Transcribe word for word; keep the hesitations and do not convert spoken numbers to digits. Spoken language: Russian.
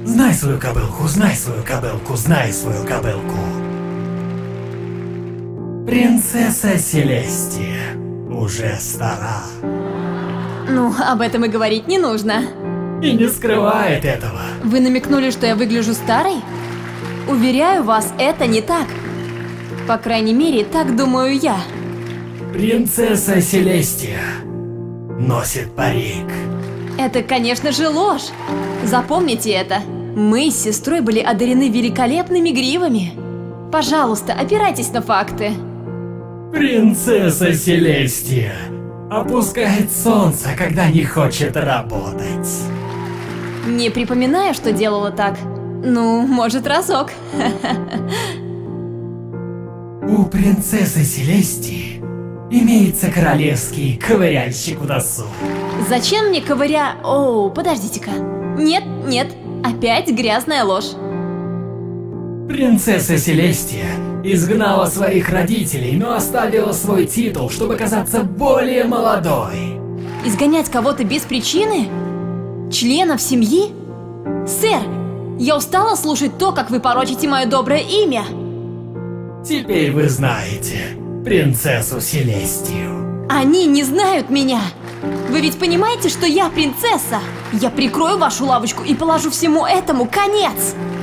Знай свою кобылку, знай свою кобылку, знай свою кобылку. Принцесса Селестия уже стара. Ну, об этом и говорить не нужно. И не скрывает этого. Вы намекнули, что я выгляжу старой? Уверяю вас, это не так. По крайней мере, так думаю я. Принцесса Селестия носит парик. Это, конечно же, ложь. Запомните это. Мы с сестрой были одарены великолепными гривами. Пожалуйста, опирайтесь на факты. Принцесса Селестия опускает солнце, когда не хочет работать. Не припоминаю, что делала так. Ну, может, разок. У принцессы Селестии имеется королевский ковыряльщик в носу. Зачем мне ковыря... Оу, подождите-ка. Нет, нет, опять грязная ложь. Принцесса Селестия изгнала своих родителей, но оставила свой титул, чтобы казаться более молодой. Изгонять кого-то без причины? Членов семьи? Сэр, я устала слушать то, как вы порочите мое доброе имя. Теперь вы знаете принцессу Селестию. Они не знают меня. Вы ведь понимаете, что я принцесса? Я прикрою вашу лавочку и положу всему этому конец.